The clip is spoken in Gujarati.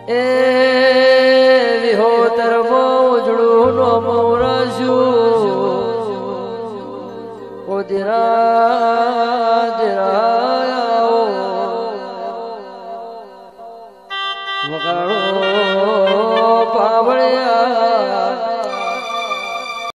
એ વિહોતર મોજડું નો મોરસ્યું ઓ ધીરા ધીરા વગાડો